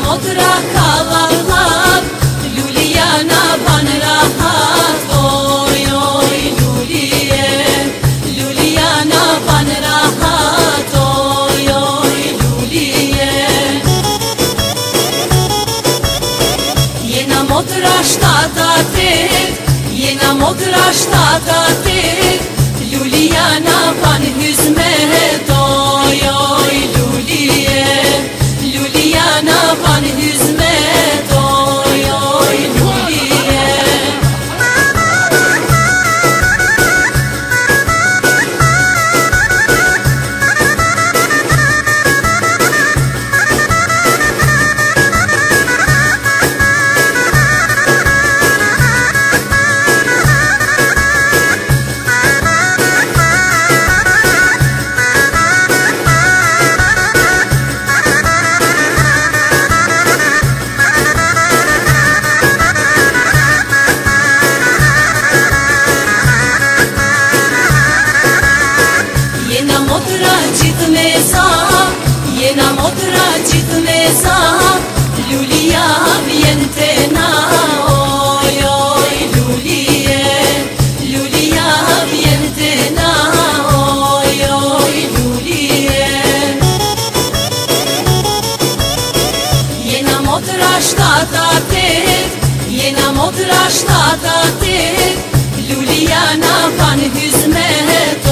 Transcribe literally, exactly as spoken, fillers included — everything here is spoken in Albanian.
motra kavallat, Lulijana ban rahat. Oj, oj, Lulije, Lulijana ban rahat. Oj, oj, Lulije. Jena motra shtatatet, jena motra shtatatet, Lulijana ban hizmet. Oj, oj, Lulije, Lulijana ban hizmet. Oj, oj, Lulije. Jena motra gjithë me za, jena motra gjithë me za, Lulija vjen te na. Oj, oj, Lulije, Lulija vjen te na. Oj, oj, Lulije. Jena motra shtatatet, jena motra shtatatet, Lulijana ban hizmet.